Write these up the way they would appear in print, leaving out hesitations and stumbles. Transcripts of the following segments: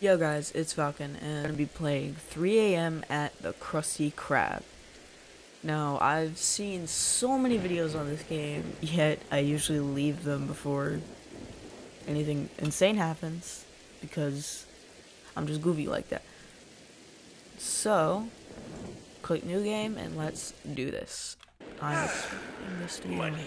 Yo guys, it's Falcon, and I'm gonna be playing 3 a.m. at the Krusty Krab. Now, I've seen so many videos on this game, yet I usually leave them before anything insane happens, because I'm just goofy like that. So, click new game, and let's do this. I'm expecting this to be money.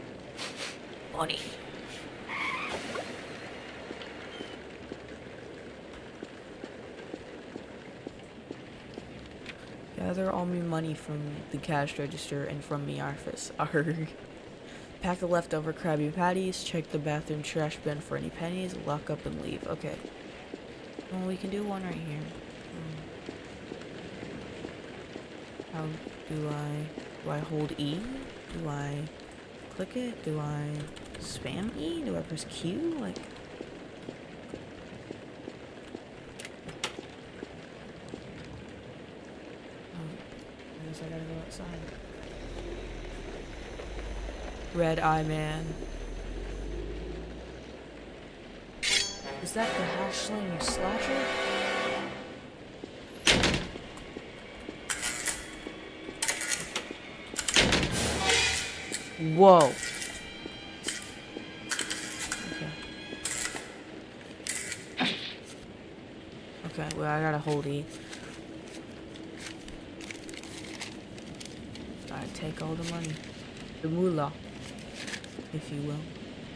Gather all my money from the cash register and from the office. Arrgh. Pack the leftover Krabby Patties, check the bathroom trash bin for any pennies, lock up and leave. Okay. Well, we can do one right here. How do I hold E? Do I click it? Do I spam E? Do I press Q? Like... I guess I gotta go outside. Red Eye Man. Is that the hash slinging slasher? Whoa. Okay, well I gotta hold E. Gotta take all the money. The moolah, if you will.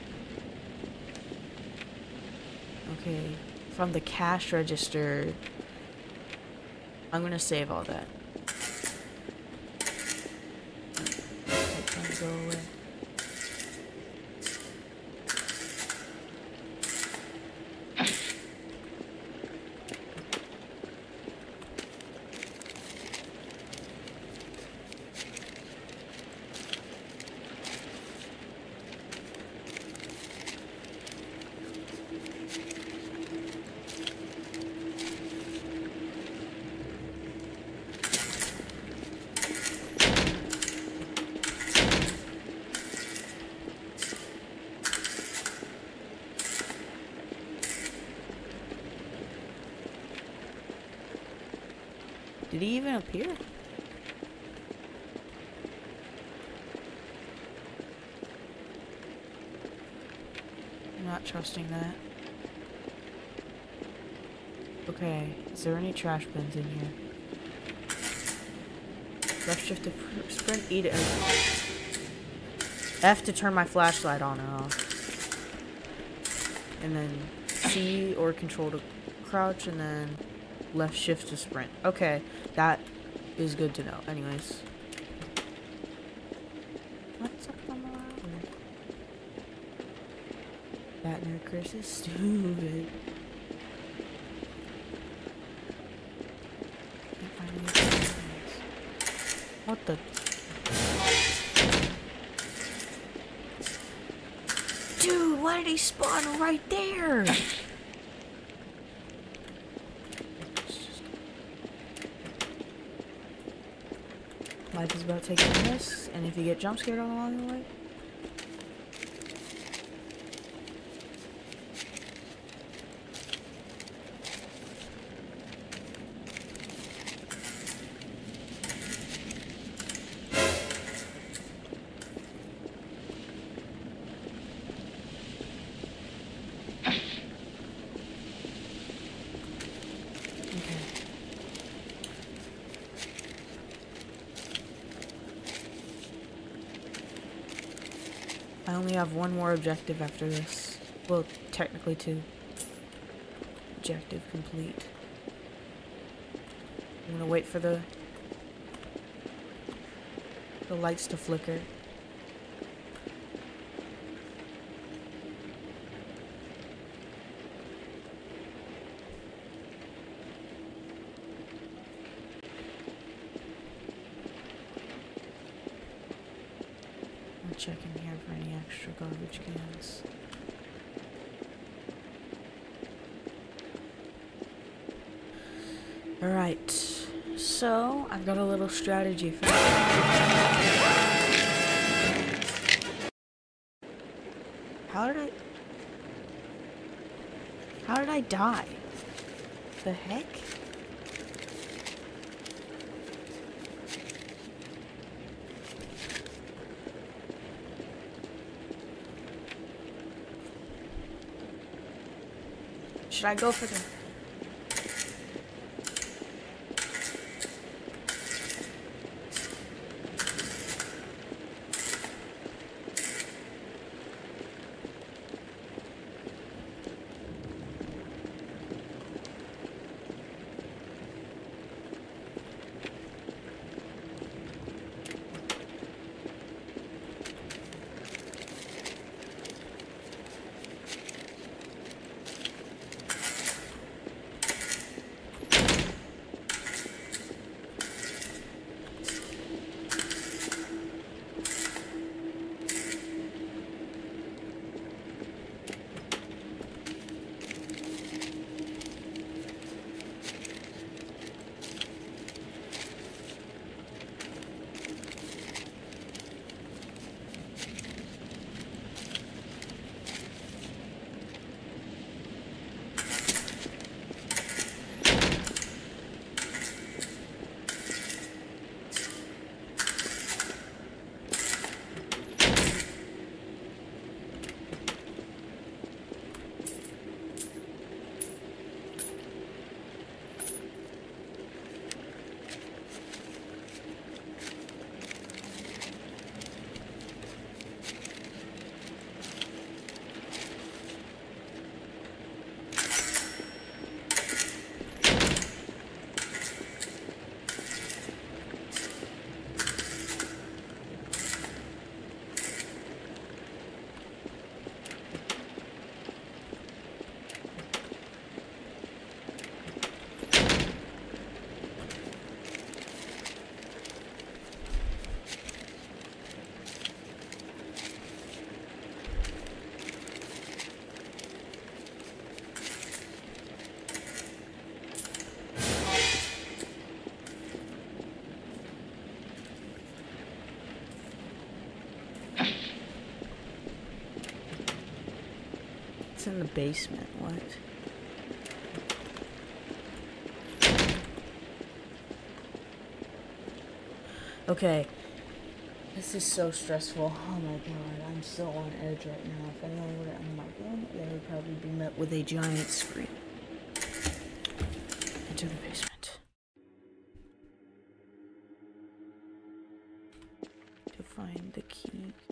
Okay, from the cash register, I'm gonna save all that. Go away. Did he even appear? I'm not trusting that. Okay, is there any trash bins in here? Left shift to sprint, E to F to turn my flashlight on and off. And then C or control to crouch, and then left shift to sprint. Okay, that is good to know. Anyways. What's up on the ladder? That nerd Chris is stupid. Can't find any things. What the? Dude, why did he spawn right there? Life is about taking risks, and if you get jump scared along the way, I only have one more objective after this. Well, technically two. Objective complete. I'm gonna wait for the lights to flicker. I'll check in here for any extra garbage cans. Alright, so I've got a little strategy for How did I die? the heck? Should I go for the... It's in the basement. What? Okay. This is so stressful. Oh my god, I'm so on edge right now. If anyone were to enter my room, they would probably be met with a giant scream. Into the basement. To find the key.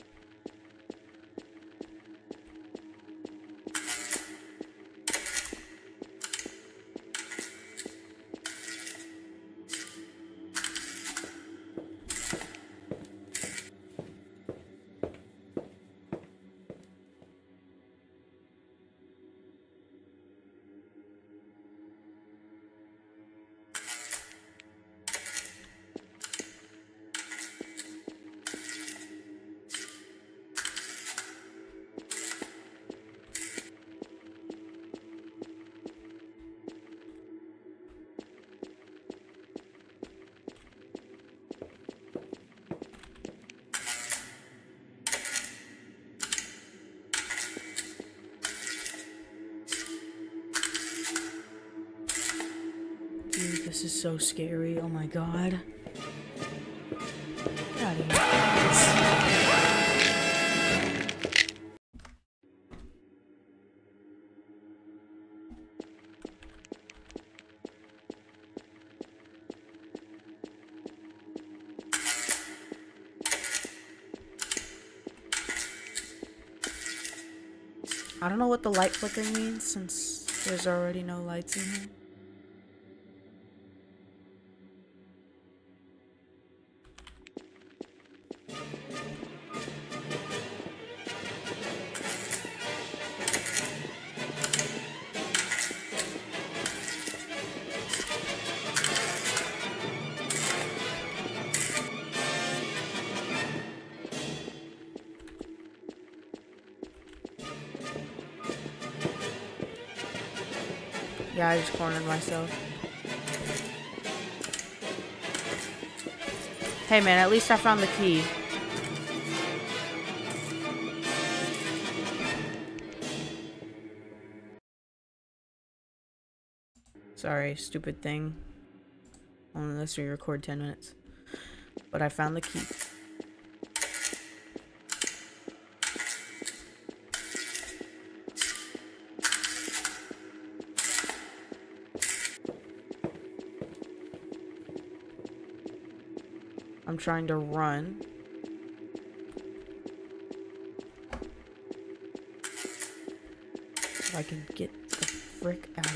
Dude, this is so scary. Oh my god. Get out of here. I don't know what the light flickering means since there's already no lights in here. Yeah, I just cornered myself. Hey man, at least I found the key. Sorry, stupid thing. Unless we record 10 minutes. But I found the key. I'm trying to run. If I can get the frick out.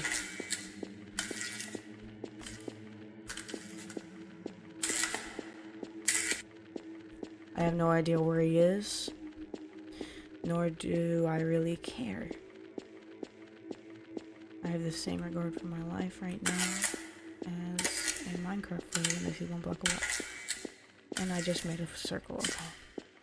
I have no idea where he is, nor do I really care. I have the same regard for my life right now as a Minecraft player when I see one block away. And I just made a circle of home.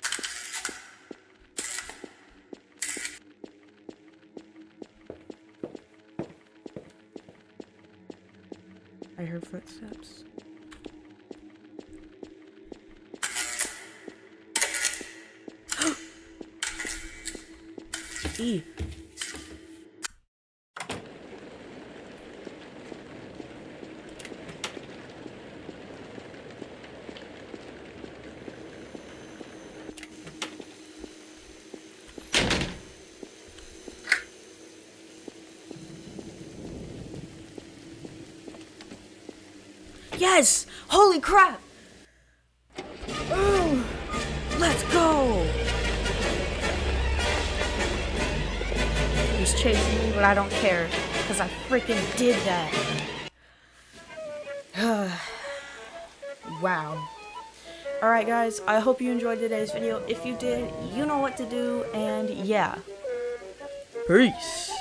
I heard footsteps. E. Yes! Holy crap! Ooh, let's go! He's chasing me, but I don't care, because I freaking did that. Wow. Alright guys, I hope you enjoyed today's video. If you did, you know what to do, and yeah. Peace!